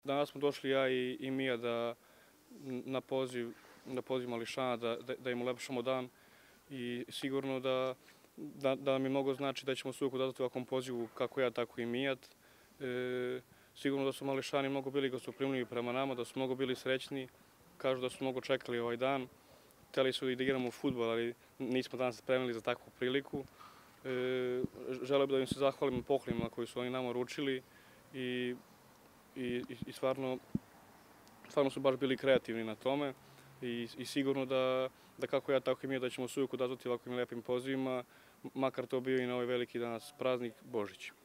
danas smo došli ja i Mija na poziv mališana da im ulepšamo dan i sigurno da mi mnogo znači da ćemo se uvijek odazvati ovakvom pozivu kako ja, tako i Mijat. Sigurno da su mališani mnogo bili gostoprimljivi prema nama, da su mnogo bili srećni, kažu da su mnogo čekali ovaj dan. Hteli su i da igramo fudbal, ali nismo danas spremili za takvu priliku. Želeo bih da im se zahvalim na poklonima koji su oni nama uručili i stvarno su baš bili kreativni na tome i sigurno da kako ja, tako i mi, da ćemo se uvijek odazvati ovakvim lepim pozivima, makar to bio i na ovaj veliki danas praznik Božić.